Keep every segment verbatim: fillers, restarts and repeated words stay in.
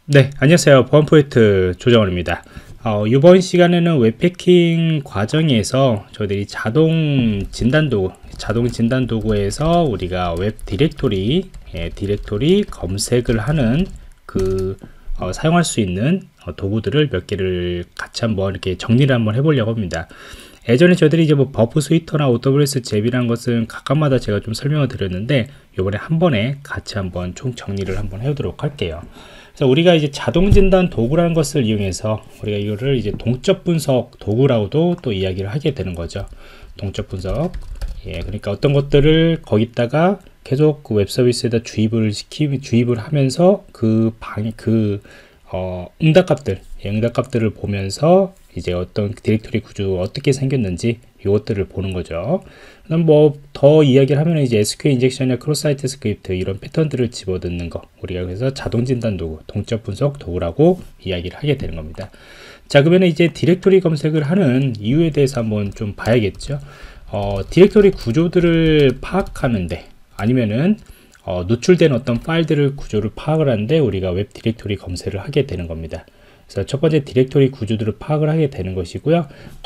네, 안녕하세요. 보안포인트 조정원입니다. 어, 이번 시간에는 웹해킹 과정에서 저희들이 자동 진단 도구, 자동 진단 도구에서 우리가 웹 디렉토리, 예, 디렉토리 검색을 하는 그 어, 사용할 수 있는 어, 도구들을 몇 개를 같이 한번 이렇게 정리를 한번 해보려고 합니다. 예전에 저희들이 이제 뭐 버프 스위터나 오더블유에스 잽이라는 것은 각각마다 제가 좀 설명을 드렸는데, 이번에 한 번에 같이 한번 총 정리를 한번 해보도록 할게요. 그래서 우리가 이제 자동 진단 도구라는 것을 이용해서 우리가 이거를 이제 동적 분석 도구라고도 또 이야기를 하게 되는 거죠. 동적 분석. 예, 그러니까 어떤 것들을 거기다가 계속 그 웹 서비스에다 주입을 시키, 주입을 하면서 그 방, 그, 어, 응답값들, 예, 응답값들을 보면서 이제 어떤 디렉토리 구조 어떻게 생겼는지 이것들을 보는 거죠. 그럼 뭐 더 이야기를 하면 이제 에스큐엘 인젝션이나 크로스 사이트 스크립트 이런 패턴들을 집어넣는 거, 우리가 그래서 자동 진단 도구, 동적 분석 도구라고 이야기를 하게 되는 겁니다. 자, 그러면 이제 디렉토리 검색을 하는 이유에 대해서 한번 좀 봐야겠죠. 어, 디렉토리 구조들을 파악하는데, 아니면은 어, 노출된 어떤 파일들을 구조를 파악을 하는데 우리가 웹 디렉토리 검색을 하게 되는 겁니다. 그래서 첫 번째 디렉토리 구조들을 파악을 하게 되는 것이고요.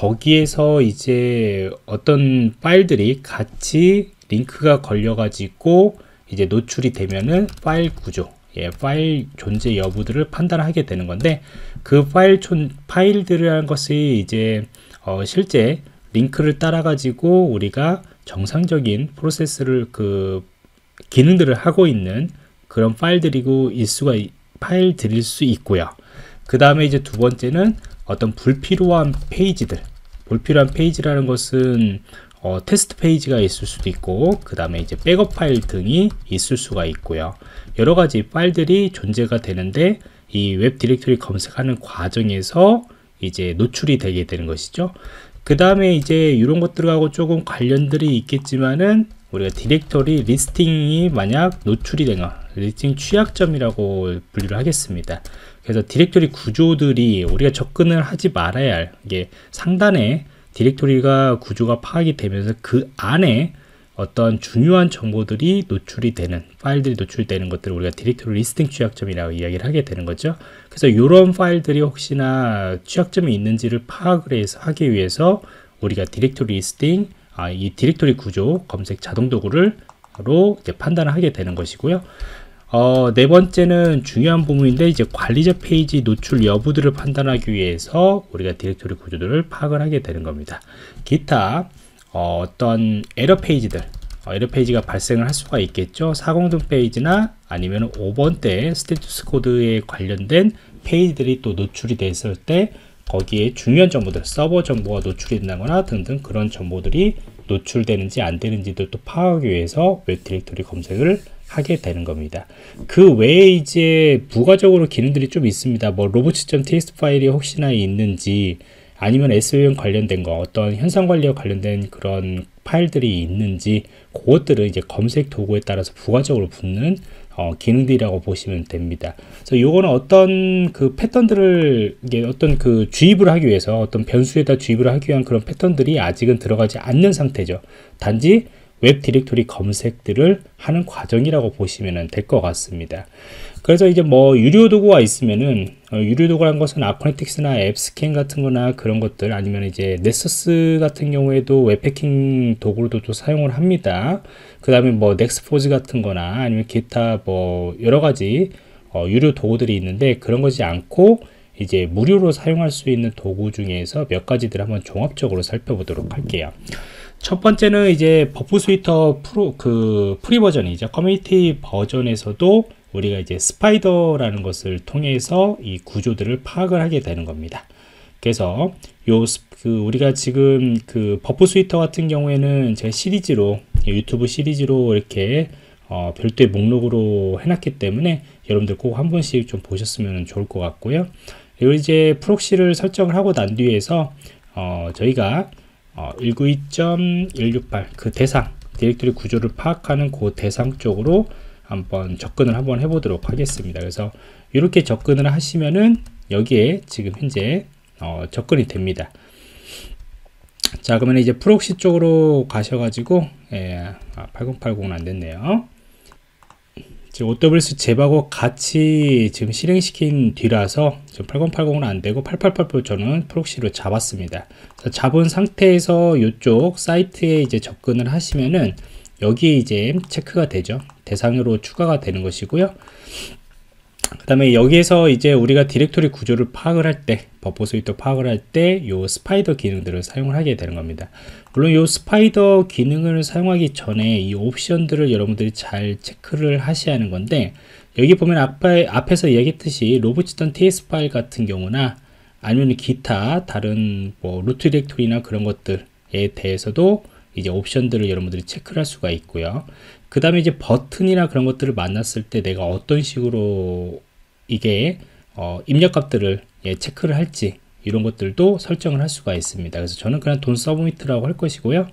거기에서 이제 어떤 파일들이 같이 링크가 걸려 가지고 이제 노출이 되면은 파일 구조, 예, 파일 존재 여부들을 판단하게 되는 건데, 그 파일 촌 파일들이라는 것이 이제 어, 실제 링크를 따라 가지고 우리가 정상적인 프로세스를 그 기능들을 하고 있는 그런 파일들이고 일수가 파일들일 수 있고요. 그 다음에 이제 두 번째는 어떤 불필요한 페이지들, 불필요한 페이지라는 것은 어, 테스트 페이지가 있을 수도 있고, 그 다음에 이제 백업 파일 등이 있을 수가 있고요. 여러 가지 파일들이 존재가 되는데 이 웹 디렉토리 검색하는 과정에서 이제 노출이 되게 되는 것이죠. 그 다음에 이제 이런 것들하고 조금 관련들이 있겠지만은 우리가 디렉토리 리스팅이 만약 노출이 되거나 리스팅 취약점이라고 분류를 하겠습니다. 그래서 디렉토리 구조들이 우리가 접근을 하지 말아야 할, 이게 상단에 디렉토리가 구조가 파악이 되면서 그 안에 어떤 중요한 정보들이 노출이 되는 파일들이 노출되는 것들을 우리가 디렉토리 리스팅 취약점이라고 이야기를 하게 되는 거죠. 그래서 이런 파일들이 혹시나 취약점이 있는지를 파악을 해서 하기 위해서 우리가 디렉토리 리스팅, 아, 이 디렉토리 구조 검색 자동 도구를 로 이제 판단을 하게 되는 것이고요. 어, 네 번째는 중요한 부분인데, 이제 관리자 페이지 노출 여부들을 판단하기 위해서 우리가 디렉토리 구조들을 파악을 하게 되는 겁니다. 기타 어, 어떤 에러 페이지들, 어, 에러 페이지가 발생을 할 수가 있겠죠. 사공등 페이지나 아니면 오 번대 스테투스 코드에 관련된 페이지들이 또 노출이 됐을 때 거기에 중요한 정보들, 서버 정보가 노출이 된다거나 등등 그런 정보들이 노출되는지 안 되는지도 또 파악하기 위해서 웹 디렉토리 검색을 하게 되는 겁니다. 그 외에 이제 부가적으로 기능들이 좀 있습니다. 뭐 로봇.txt 파일이 혹시나 있는지, 아니면 에스브이엠 관련된 거, 어떤 현상 관리와 관련된 그런 파일들이 있는지, 그것들은 이제 검색 도구에 따라서 부가적으로 붙는 어, 기능들이라고 보시면 됩니다. 그래서 요거는 어떤 그 패턴들을, 이게 어떤 그 주입을 하기 위해서, 어떤 변수에다 주입을 하기 위한 그런 패턴들이 아직은 들어가지 않는 상태죠. 단지 웹 디렉토리 검색들을 하는 과정이라고 보시면 될 것 같습니다. 그래서 이제 뭐 유료 도구가 있으면은, 어, 유료 도구란 것은 아코네틱스나 앱스캔 같은 거나 그런 것들, 아니면 이제 넷서스 같은 경우에도 웹해킹 도구로도 또 사용을 합니다. 그 다음에 뭐 넥스포즈 같은 거나 아니면 기타 뭐 여러 가지 어, 유료 도구들이 있는데, 그런 것이 않고 이제 무료로 사용할 수 있는 도구 중에서 몇 가지들 한번 종합적으로 살펴보도록 할게요. 첫 번째는 이제 버프 스위터 프로 그 프리 버전이죠. 커뮤니티 버전에서도 우리가 이제 스파이더라는 것을 통해서 이 구조들을 파악을 하게 되는 겁니다. 그래서 요 그 우리가 지금 그 버프 스위터 같은 경우에는 제가 시리즈로, 유튜브 시리즈로 이렇게 어 별도의 목록으로 해놨기 때문에 여러분들 꼭 한 번씩 좀 보셨으면 좋을 것 같고요. 그리고 이제 프록시를 설정을 하고 난 뒤에서 어 저희가 어, 일구이 점 일육팔 그 대상, 디렉토리 구조를 파악하는 그 대상 쪽으로 한번 접근을 한번 해보도록 하겠습니다. 그래서 이렇게 접근을 하시면은 여기에 지금 현재 어, 접근이 됩니다. 자, 그러면 이제 프록시 쪽으로 가셔가지고, 예, 아, 팔공팔공은 안 됐네요. 지금 오더블유에스 잽하고 같이 지금 실행시킨 뒤라서 지금 팔공팔공은 안되고 팔팔팔팔 저는 프록시로 잡았습니다. 잡은 상태에서 이쪽 사이트에 이제 접근을 하시면은 여기에 이제 체크가 되죠. 대상으로 추가가 되는 것이고요. 그 다음에 여기에서 이제 우리가 디렉토리 구조를 파악을 할 때, 버퍼 스위터 파악을 할 때 요 스파이더 기능들을 사용을 하게 되는 겁니다. 물론 요 스파이더 기능을 사용하기 전에 이 옵션들을 여러분들이 잘 체크를 하셔야 하는 건데, 여기 보면 앞에, 앞에서 이야기했듯이 로봇.ts 파일 같은 경우나 아니면 기타 다른 뭐 루트 디렉토리나 그런 것들에 대해서도 이제 옵션들을 여러분들이 체크를 할 수가 있고요. 그 다음에 이제 버튼이나 그런 것들을 만났을 때 내가 어떤 식으로 이게 어, 입력값들을 예, 체크를 할지 이런 것들도 설정을 할 수가 있습니다. 그래서 저는 그냥 돈 서브미트라고 할 것이고요.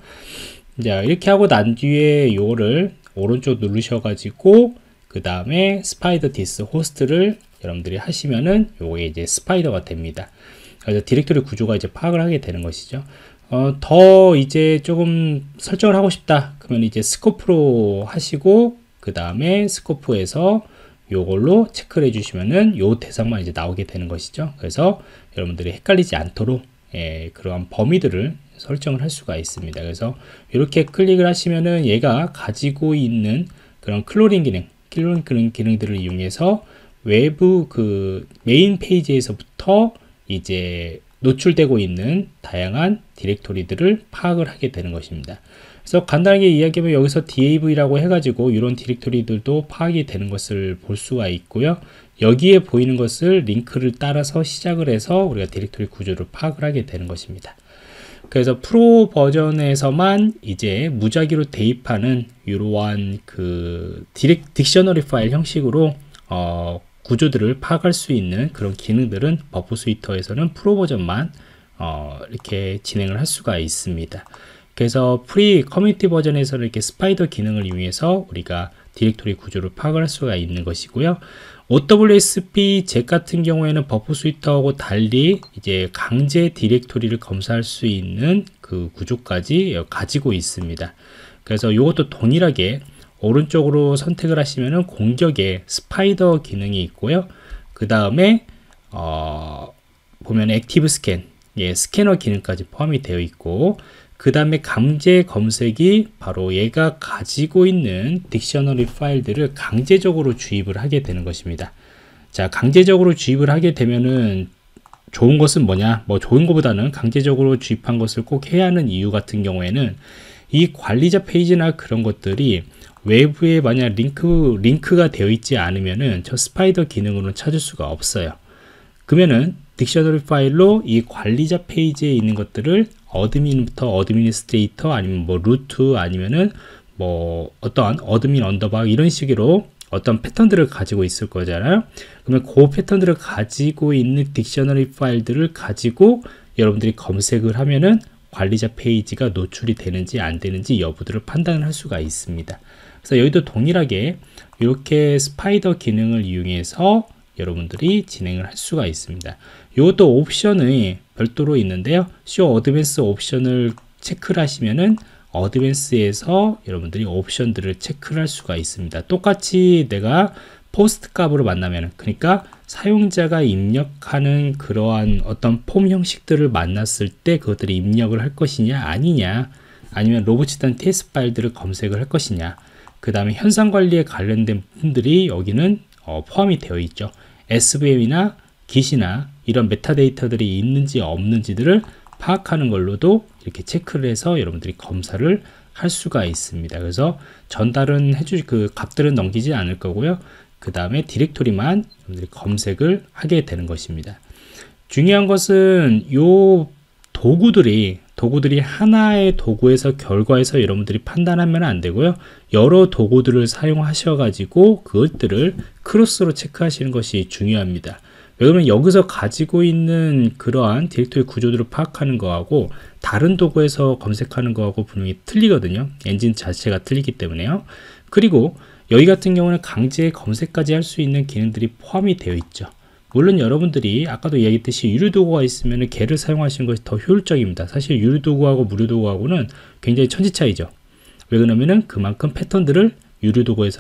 자, 이렇게 하고 난 뒤에 요거를 오른쪽 누르셔 가지고 그 다음에 스파이더 디스 호스트를 여러분들이 하시면은 요게 이제 스파이더가 됩니다. 그래서 디렉토리 구조가 이제 파악을 하게 되는 것이죠. 어, 더 이제 조금 설정을 하고 싶다 그러면 이제 스코프로 하시고 그 다음에 스코프에서 요걸로 체크를 해주시면은 요 대상만 이제 나오게 되는 것이죠. 그래서 여러분들이 헷갈리지 않도록 예, 그러한 범위들을 설정을 할 수가 있습니다. 그래서 이렇게 클릭을 하시면은 얘가 가지고 있는 그런 클로링 기능, 클로링 그런 기능들을 이용해서 외부 그 메인 페이지에서부터 이제 노출되고 있는 다양한 디렉토리들을 파악을 하게 되는 것입니다. 그래서 간단하게 이야기하면 여기서 디에이브이라고 해가지고 이런 디렉토리들도 파악이 되는 것을 볼 수가 있고요. 여기에 보이는 것을 링크를 따라서 시작을 해서 우리가 디렉토리 구조를 파악을 하게 되는 것입니다. 그래서 프로 버전에서만 이제 무작위로 대입하는 이러한 그 디렉, 딕셔너리 파일 형식으로 어, 구조들을 파악할 수 있는 그런 기능들은 버프 스위터에서는 프로 버전만 어, 이렇게 진행을 할 수가 있습니다. 그래서 프리 커뮤니티 버전에서는 이렇게 스파이더 기능을 이용해서 우리가 디렉토리 구조를 파악을 할 수가 있는 것이고요. 오더블유에스피 잭 같은 경우에는 버프 스위터하고 달리 이제 강제 디렉토리를 검사할 수 있는 그 구조까지 가지고 있습니다. 그래서 이것도 동일하게 오른쪽으로 선택을 하시면은 공격에 스파이더 기능이 있고요. 그 다음에 어, 보면 액티브 스캔, 예, 스캐너 기능까지 포함이 되어 있고, 그 다음에 강제 검색이 바로 얘가 가지고 있는 딕셔너리 파일들을 강제적으로 주입을 하게 되는 것입니다. 자, 강제적으로 주입을 하게 되면은 좋은 것은 뭐냐? 뭐 좋은 것보다는 강제적으로 주입한 것을 꼭 해야 하는 이유 같은 경우에는 이 관리자 페이지나 그런 것들이 외부에 만약 링크, 링크가 되어 있지 않으면은 저 스파이더 기능으로는 찾을 수가 없어요. 그러면은 딕셔너리 파일로 이 관리자 페이지에 있는 것들을 어드민부터 어드미니스트레이터 아니면 뭐 루트 아니면은 뭐 어떠한 어드민 언더바 이런 식으로 어떤 패턴들을 가지고 있을 거잖아요. 그러면 그 패턴들을 가지고 있는 딕셔너리 파일들을 가지고 여러분들이 검색을 하면은 관리자 페이지가 노출이 되는지 안 되는지 여부들을 판단을 할 수가 있습니다. 그래서 여기도 동일하게 이렇게 스파이더 기능을 이용해서 여러분들이 진행을 할 수가 있습니다. 이것도 옵션이 별도로 있는데요. 쇼 어드밴스 옵션을 체크를 하시면은 어드밴스에서 여러분들이 옵션들을 체크를 할 수가 있습니다. 똑같이 내가 포스트 값으로 만나면, 그러니까 사용자가 입력하는 그러한 어떤 폼 형식들을 만났을 때 그것들이 입력을 할 것이냐 아니냐, 아니면 로봇.ts 파일들을 검색을 할 것이냐, 그 다음에 현상 관리에 관련된 부분들이 여기는 어, 포함이 되어 있죠. 에스브이엠이나 깃이나 이런 메타데이터들이 있는지 없는지들을 파악하는 걸로도 이렇게 체크를 해서 여러분들이 검사를 할 수가 있습니다. 그래서 전달은 해줄 그 값들은 넘기지 않을 거고요. 그 다음에 디렉토리만 여러분들이 검색을 하게 되는 것입니다. 중요한 것은 요 도구들이 도구들이 하나의 도구에서 결과에서 여러분들이 판단하면 안 되고요. 여러 도구들을 사용하셔 가지고 그것들을 크로스로 체크하시는 것이 중요합니다. 왜냐면 여기서 가지고 있는 그러한 디렉토리 구조들을 파악하는 거하고 다른 도구에서 검색하는 거하고 분명히 틀리거든요. 엔진 자체가 틀리기 때문에요. 그리고 여기 같은 경우는 강제 검색까지 할 수 있는 기능들이 포함이 되어 있죠. 물론 여러분들이 아까도 이야기했듯이 유료 도구가 있으면 걔를 사용하시는 것이 더 효율적입니다. 사실 유료 도구하고 무료 도구하고는 굉장히 천지 차이죠. 왜 그러냐면은 그만큼 패턴들을 유료 도구에서는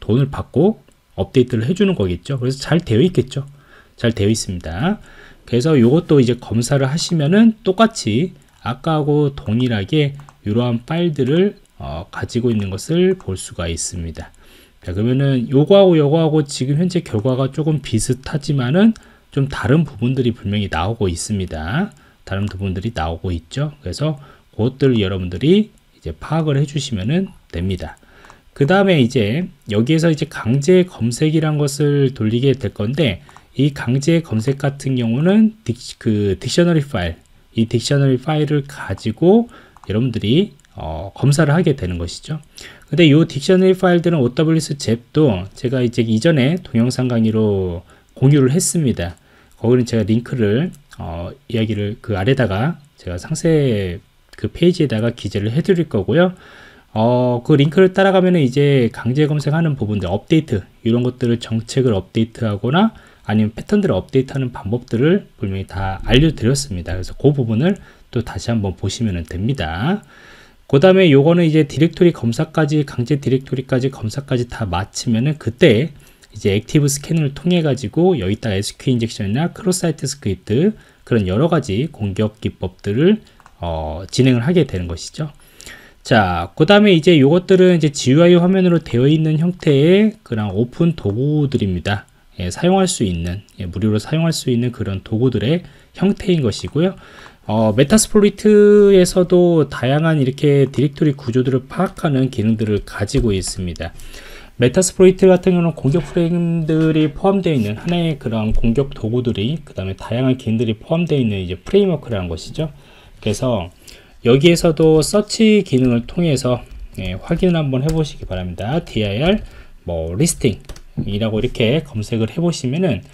돈을 받고 업데이트를 해주는 거겠죠. 그래서 잘 되어 있겠죠. 잘 되어 있습니다. 그래서 이것도 이제 검사를 하시면은 똑같이 아까하고 동일하게 이러한 파일들을 어, 가지고 있는 것을 볼 수가 있습니다. 자, 그러면은 요거하고 요거하고 지금 현재 결과가 조금 비슷하지만은 좀 다른 부분들이 분명히 나오고 있습니다. 다른 부분들이 나오고 있죠. 그래서 그것들을 여러분들이 이제 파악을 해주시면 됩니다. 그 다음에 이제 여기에서 이제 강제 검색이란 것을 돌리게 될 건데, 이 강제 검색 같은 경우는 딕, 그 딕셔너리 파일, 이 딕셔너리 파일을 가지고 여러분들이 어, 검사를 하게 되는 것이죠. 근데 이 딕셔너리 파일들은 오더블유에스 잽도 제가 이제 이전에 동영상 강의로 공유를 했습니다. 거기는 제가 링크를 어, 이야기를 그 아래다가 제가 상세 그 페이지에다가 기재를 해드릴 거고요. 어, 그 링크를 따라가면 이제 강제 검색하는 부분들, 업데이트 이런 것들을 정책을 업데이트하거나 아니면 패턴들을 업데이트하는 방법들을 분명히 다 알려드렸습니다. 그래서 그 부분을 또 다시 한번 보시면 됩니다. 그 다음에 요거는 이제 디렉토리 검사까지, 강제 디렉토리까지 검사까지 다 마치면은 그때 이제 액티브 스캔을 통해 가지고 여기다가 에스큐엘 인젝션이나 크로스 사이트 스크립트 그런 여러 가지 공격 기법들을 어, 진행을 하게 되는 것이죠. 자, 그 다음에 이제 요것들은 이제 지유아이 화면으로 되어 있는 형태의 그런 오픈 도구들입니다. 예, 사용할 수 있는, 예, 무료로 사용할 수 있는 그런 도구들의 형태인 것이고요. 어, 메타스플로이트에서도 다양한 이렇게 디렉토리 구조들을 파악하는 기능들을 가지고 있습니다. 메타스플로이트 같은 경우는 공격 프레임들이 포함되어 있는 하나의 그런 공격 도구들이, 그 다음에 다양한 기능들이 포함되어 있는 이제 프레임워크라는 것이죠. 그래서 여기에서도 서치 기능을 통해서 예, 확인을 한번 해보시기 바랍니다. dir 뭐 리스팅 이라고 이렇게 검색을 해보시면은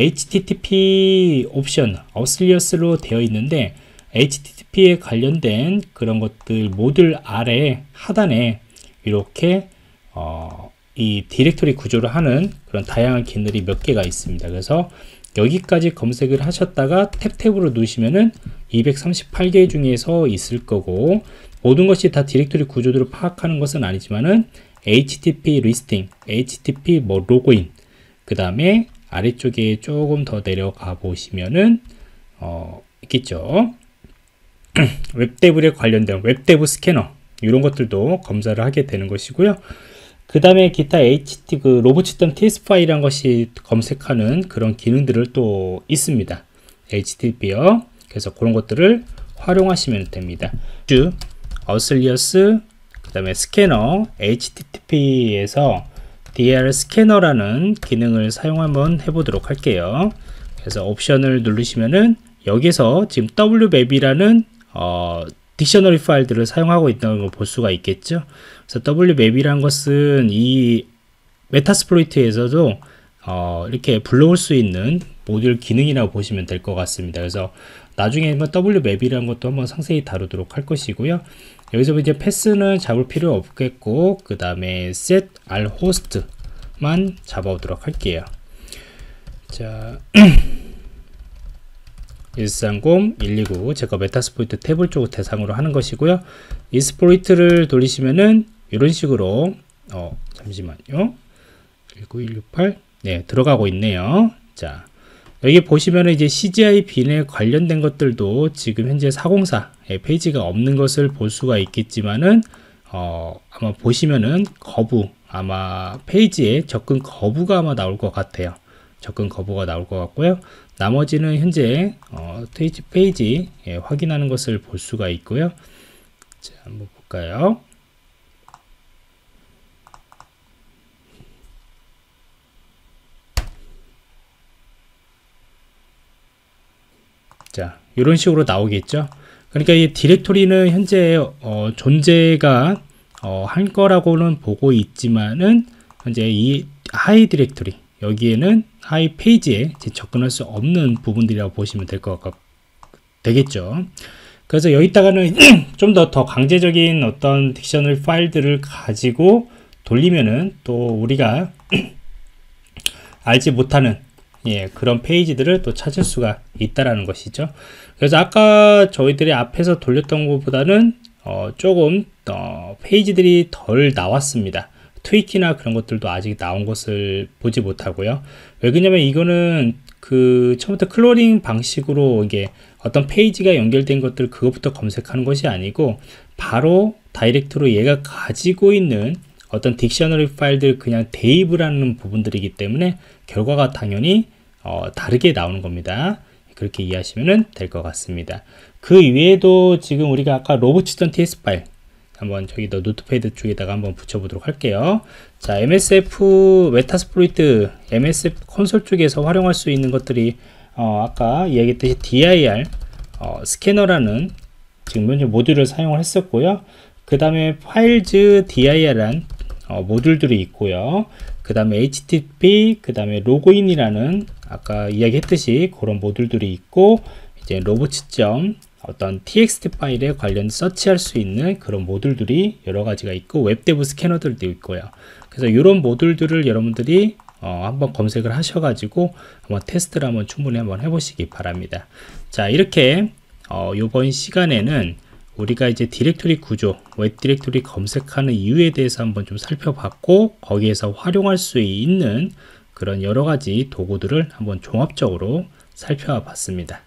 에이치티티피 옵션 어슬리어스로 되어 있는데, 에이치티티피에 관련된 그런 것들 모듈 아래 하단에 이렇게 어, 이 디렉토리 구조를 하는 그런 다양한 기능들이 몇 개가 있습니다. 그래서 여기까지 검색을 하셨다가 탭탭으로 누르시면은 이백삼십팔 개 중에서 있을 거고, 모든 것이 다 디렉토리 구조들을 파악하는 것은 아니지만은 에이치티티피 리스팅, 에이치티티피 뭐 로그인, 그 다음에 아래쪽에 조금 더 내려가 보시면은 어, 있겠죠. 웹데브에 관련된 웹데브 스캐너 이런 것들도 검사를 하게 되는 것이고요. 그 다음에 기타 에이치티 그 로봇.txt 파일이라는 것이 검색하는 그런 기능들을 또 있습니다. 에이치티티피요. 그래서 그런 것들을 활용하시면 됩니다. 주 어슬리어스, 그 다음에 스캐너, 에이치티티피에서 dir 스캐너라는 기능을 사용 한번 해보도록 할게요. 그래서 옵션을 누르시면은 여기서 지금 더블유맵이라는 어, 딕셔너리 파일들을 사용하고 있다는 걸 볼 수가 있겠죠. 그래서 더블유맵이라는 것은 이 메타스플로이트에서도 어, 이렇게 불러올 수 있는 모듈 기능이라고 보시면 될 것 같습니다. 그래서 나중에 뭐 더블유맵이라는 것도 한번 상세히 다루도록 할 것이고요. 여기서 이제 패스는 잡을 필요 없겠고, 그 다음에 set r host만 잡아오도록 할게요. 자, 일삼공 일이구 제가 메타스플로이트 탭을 쪽 대상으로 하는 것이고요. 이 스플로이트를 돌리시면은 이런 식으로 어 잠시만요. 일구일육팔 네 들어가고 있네요. 자, 여기 보시면은 이제 씨지아이 빈에 관련된 것들도 지금 현재 사공사 페이지가 없는 것을 볼 수가 있겠지만은 어, 아마 보시면은 거부, 아마 페이지에 접근 거부가 아마 나올 것 같아요. 접근 거부가 나올 것 같고요. 나머지는 현재 어, 페이지, 페이지 예, 확인하는 것을 볼 수가 있고요. 자, 한번 볼까요? 자, 이런 식으로 나오겠죠. 그러니까 이 디렉토리는 현재 어, 존재가 어, 할 거라고는 보고 있지만은 현재 이 하이 디렉토리 여기에는 하이 페이지에 접근할 수 없는 부분들이라고 보시면 될 것 같 되겠죠. 그래서 여기다가는 좀 더 더 강제적인 어떤 딕셔너리 파일들을 가지고 돌리면은 또 우리가 알지 못하는 예, 그런 페이지들을 또 찾을 수가 있다라는 것이죠. 그래서 아까 저희들이 앞에서 돌렸던 것보다는 어, 조금 더 페이지들이 덜 나왔습니다. 트위키나 그런 것들도 아직 나온 것을 보지 못하고요. 왜 그러냐면 이거는 그 처음부터 클로닝 방식으로 이게 어떤 페이지가 연결된 것들 그것부터 검색하는 것이 아니고 바로 다이렉트로 얘가 가지고 있는 어떤 딕셔너리 파일들 그냥 대입을 하는 부분들이기 때문에 결과가 당연히 어, 다르게 나오는 겁니다. 그렇게 이해하시면 될 것 같습니다. 그 외에도 지금 우리가 아까 robots.ts 파일 한번 저기 더 노트패드 쪽에다가 한번 붙여보도록 할게요. 자, 엠에스에프 메타스플로이트 엠에스에프 콘솔 쪽에서 활용할 수 있는 것들이 어, 아까 이야기했듯이 디아이알 어, 스캐너라는 지금 현재 모듈을 사용을 했었고요. 그 다음에 파일즈 디아이알이라는 어, 모듈들이 있고요. 그 다음에 에이치티티피, 그 다음에 로그인이라는 아까 이야기했듯이 그런 모듈들이 있고, 이제 로보츠.점 어떤 txt 파일에 관련 서치할 수 있는 그런 모듈들이 여러 가지가 있고, 웹데브 스캐너들도 있고요. 그래서 이런 모듈들을 여러분들이 어, 한번 검색을 하셔가지고 한번 테스트를 한번 충분히 한번 해보시기 바랍니다. 자, 이렇게 어, 이번 시간에는 우리가 이제 디렉토리 구조, 웹 디렉토리 검색하는 이유에 대해서 한번 좀 살펴봤고, 거기에서 활용할 수 있는 그런 여러 가지 도구들을 한번 종합적으로 살펴봤습니다.